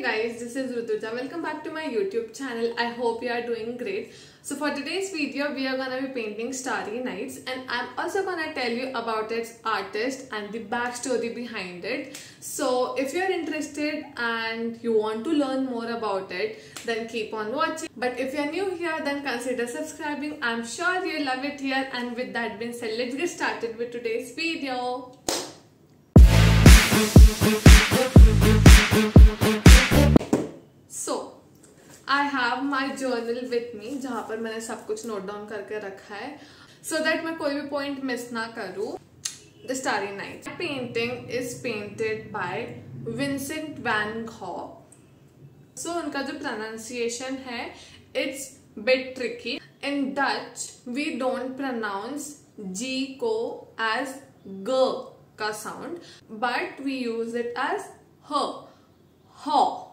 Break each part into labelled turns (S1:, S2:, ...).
S1: guys, this is Rutuja. Welcome back to my YouTube channel. I hope you are doing great. So for today's video, we are gonna be painting Starry Nights, and I'm also gonna tell you about its artist and the backstory behind it. So if you're interested and you want to learn more about it, then keep on watching. But if you're new here, then consider subscribing. I'm sure you'll love it here. And with that being said, let's get started with today's video. I have my journal with me जहाँ पर मैंने सब कुछ note down करके रखा है so that मैं कोई भी पॉइंट मिस ना करूँ. The Starry Night painting is painted by Vincent van Gogh. So उनका जो pronunciation है it's bit tricky. In Dutch we don't pronounce G को as G का sound, but we use it as H.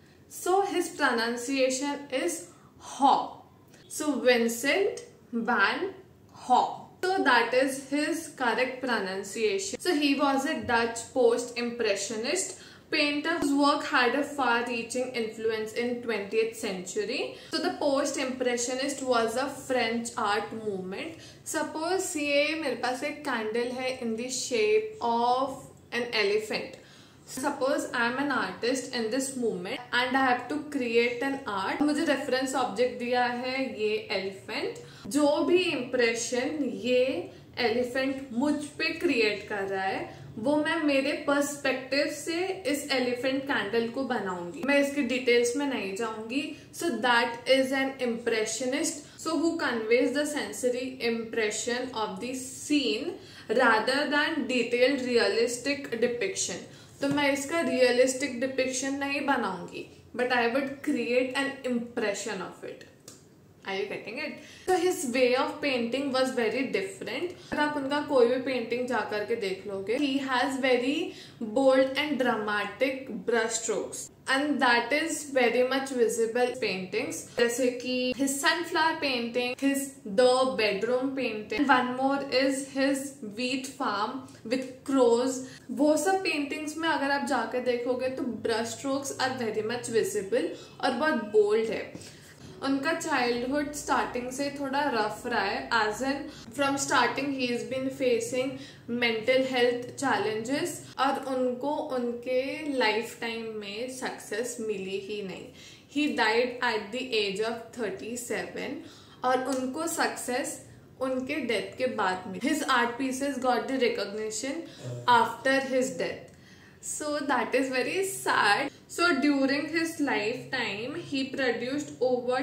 S1: So his pronunciation is Gogh. So Vincent van Gogh. So that is his correct pronunciation. So he was a Dutch post-impressionist painter whose work had a far-reaching influence in 20th century. So the post-impressionist was a French art movement. Suppose ये मेरे पास एक candle है in the shape of an elephant. Suppose I am an artist in this movement and I have to create an art. मुझे reference object दिया है ये elephant. जो भी impression ये elephant मुझ पे create कर रहा है वो मैं मेरे perspective से इस elephant candle को बनाऊंगी. मैं इसके details में नहीं जाऊंगी. So that is an impressionist. So who conveys the sensory impression of the scene rather than detailed realistic depiction. तो मैं इसका रियलिस्टिक डिपिक्शन नहीं बनाऊंगी, but I would create an impression of it. Are you getting it? So his way of painting was very different. अगर आप उनका कोई भी पेंटिंग जा करके देख लोगे, he has very bold and dramatic brush strokes, and that is very much visible in paintings. जैसे कि his sunflower painting, his the bedroom painting, one more is his wheat farm with crows. वो सब paintings में अगर आप जाकर देखोगे तो brush strokes are very much visible और बहुत बोल्ड है. उनका चाइल्डहुड स्टार्टिंग से थोड़ा रफ रहा है, as an from starting he is been facing mental health challenges और उनको उनके लाइफ टाइम में सक्सेस मिली ही नहीं. He died at the age of 37 और उनको सक्सेस उनके डेथ के बाद मिली. His art pieces got the recognition after his death. So that is very sad. So during his lifetime, he produced over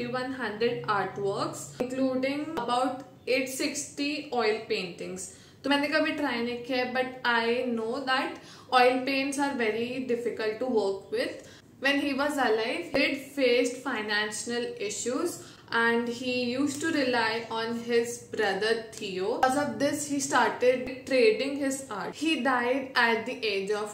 S1: 2100 artworks, including about 860 oil paintings. तो मैंने कभी try नहीं किया है, but I know that oil paints are very difficult to work with. When he was alive, he did faced financial issues and he used to rely on his brother Theo. Because of this, he started trading his art. He died at the age of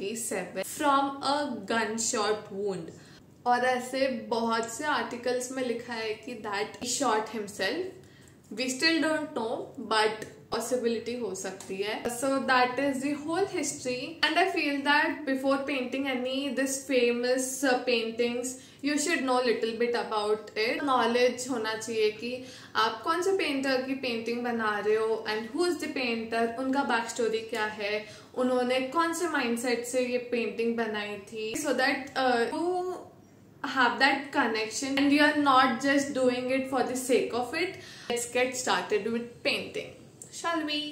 S1: 37 from a gunshot wound. और ऐसे बहुत से articles में लिखा है कि that he shot himself. We still don't know, but possibility हो सकती है. So that is the whole history, and I feel that before painting any this famous paintings, you should know little bit about it. Knowledge होना चाहिए कि आप कौन से painter की पेंटिंग बना रहे हो and who is the painter, उनका बैक स्टोरी क्या है, उन्होंने कौन से माइंडसेट से ये पेंटिंग बनाई थी, so that you have that connection and you are not just doing it for the sake of it. Let's get started with painting. Shall we?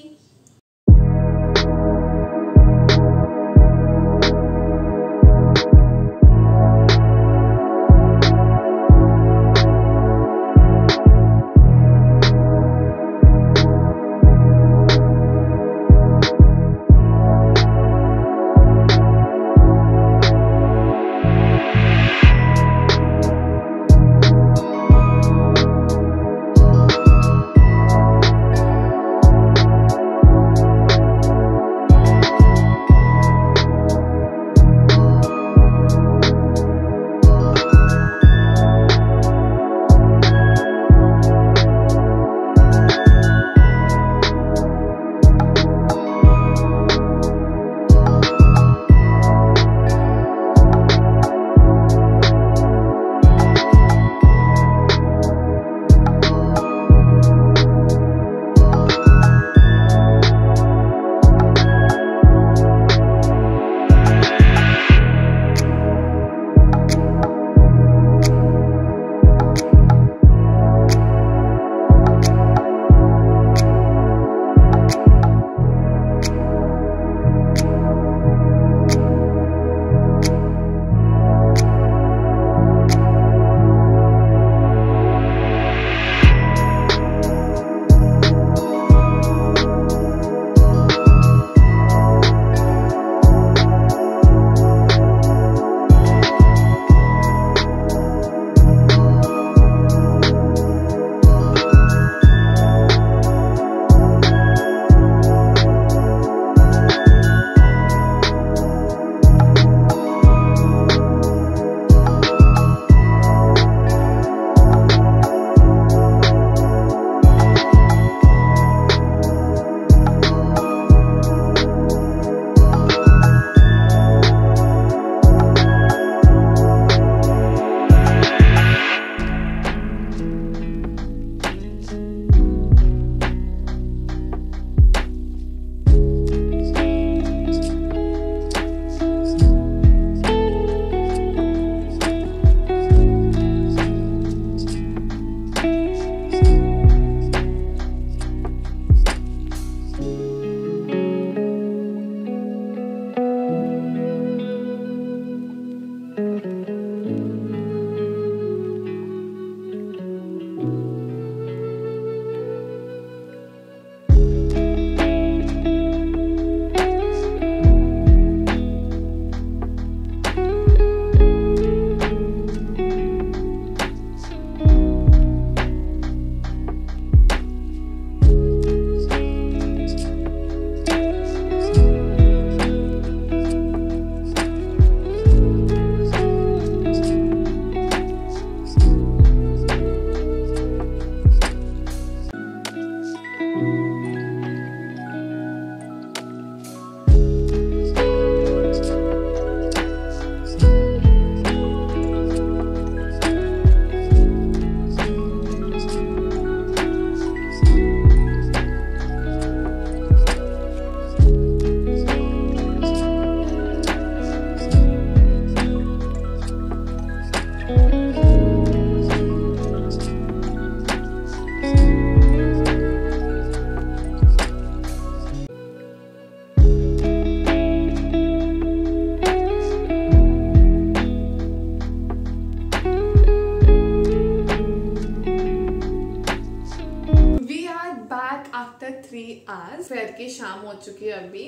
S1: आज फेयर की शाम हो चुकी है अभी,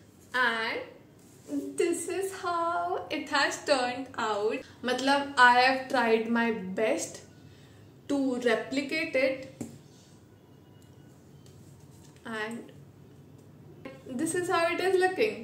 S1: and this is how it has turned out. मतलब I have tried my best to replicate it, and this is how it is looking.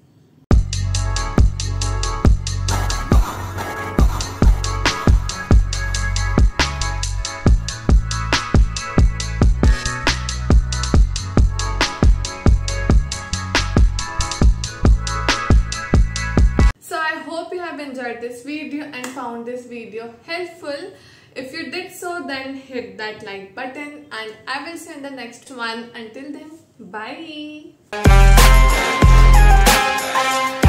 S1: Enjoyed this video and found this video helpful. If you did so, then hit that like button, and I will see you in the next one. Until then, bye.